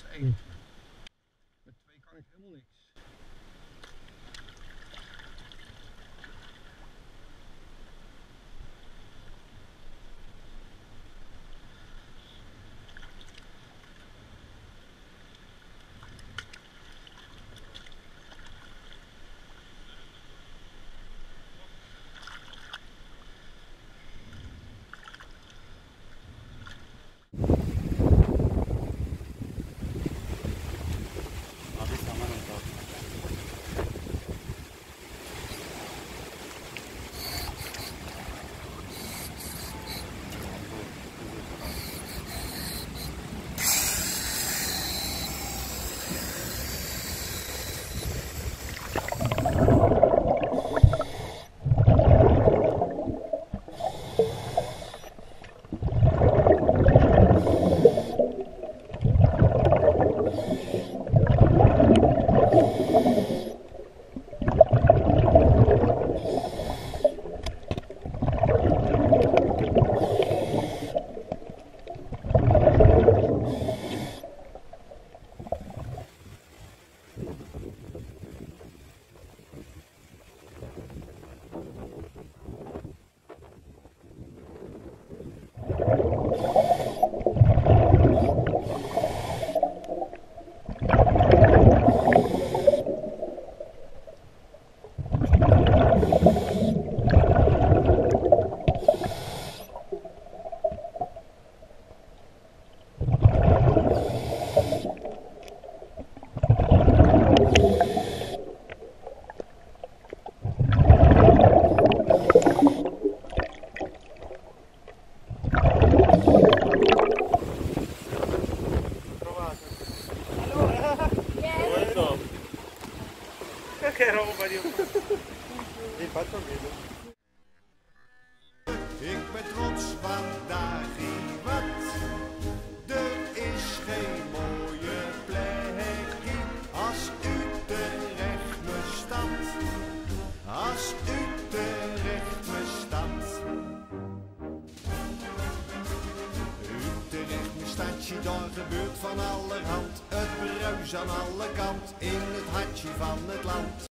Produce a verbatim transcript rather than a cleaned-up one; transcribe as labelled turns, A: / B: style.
A: één. Met twee kan ik helemaal niks.
B: Che roba di faccio vedo.
C: Ik ben trots vandaag in wat. Er is geen mooie plekje als Utrecht mijn stad. Als Utrecht mijn stad. Utrecht mijn stadje, daar gebeurt van allerhand. Het bruis aan alle kant in het hartje van het land.